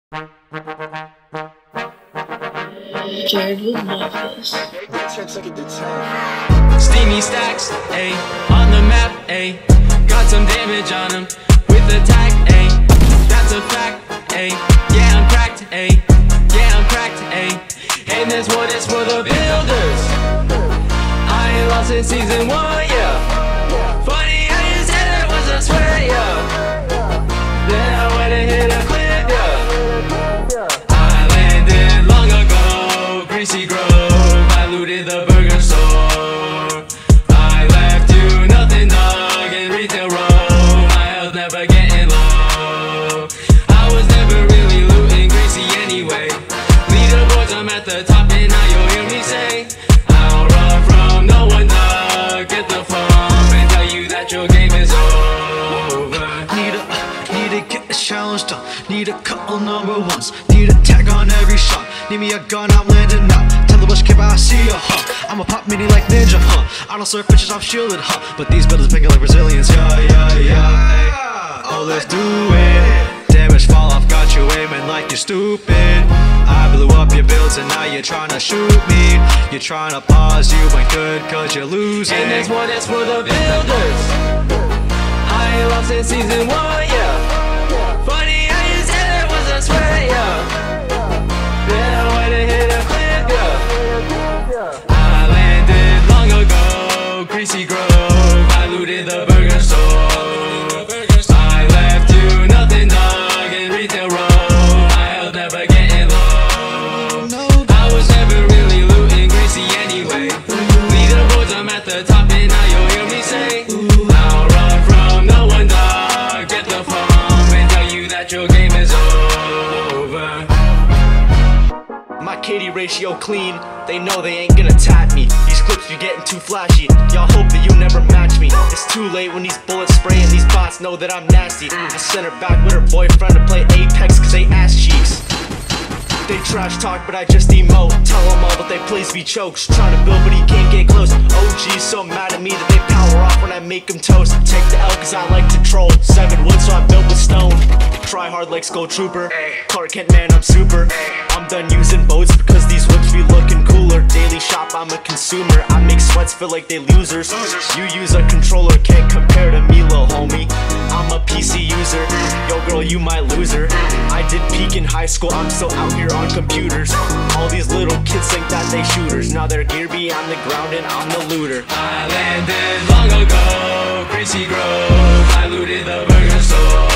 Jared would love this. Steamy Stacks, ayy, on the map, ayy. Got some damage on him with the tag, ayy. That's a fact, ayy. Yeah, I'm cracked, ayy. Yeah, I'm cracked, ayy. And this one is for the builders. I ain't lost in season 1, yeah. Funny how you said it was a swear, yeah. Then I went and hit a clip, yeah. I landed long ago, Greasy Grove. I looted the burger store. I left you nothing, dog, in retail row. My health never getting low. I was never really looting greasy anyway. Leaderboards, I'm at the top, and now you'll hear me say, I'll run from no one, dog. Get the phone and tell you that your game is over. Need to get the challenge done. Need a couple number ones. Need a tag on every shot. Need me a gun, I'm landing now. Tell the bush campa I see ya, huh? I'm a pop mini like ninja, huh? I don't slurp bitches, I'm shielded, huh? But these builders picking like Brazilians, yeah. Oh, let's do it. Damage fall off, got you aiming like you're stupid. I blew up your builds and now you're trying to shoot me. You're trying to pause, you ain't good cause you're losing. And this one is for the builders. I ain't lost in season 1, yeah. Funny how you said it was a swear, yeah. Then I went and hit a clip, yeah. I landed long ago, Greasy Grove. I looted the burger store. I left you nothing, dog, in retail row. My health never getting low. I was never really looting greasy anyway. Leaderboards, I'm at the top, and now you'll hear me say, I'll run from no one, dog. Get the phone and tell you that your game is over. My KD ratio clean, they know they ain't gonna tap me. These clips be getting too flashy, y'all hope that you never match me. It's too late when these bullets spray and these bots know that I'm nasty. I sent her back with her boyfriend to play Apex cause they ass cheeks. They trash talk but I just emote. Tell them all but they please be chokes. Trying to build but he can't get close. OG's so mad at me that they power off when I make them toast. Take the L cause I like to troll. 7 wood so I built with stone. Try hard like Skull Trooper. Clark Kent man I'm super. I'm done using boats because these whips be looking cooler. Daily shop I'm a consumer. I make sweats feel like they losers. You use a controller, can't compare to me lil homie. I'm a PC user. Yo girl you my loser. I did peak in high school, I'm still out here on computers. All these little kids think that they shooters. Now they're gear on the ground and I'm the looter. I landed long ago, Greasy Grove. I looted the burger store.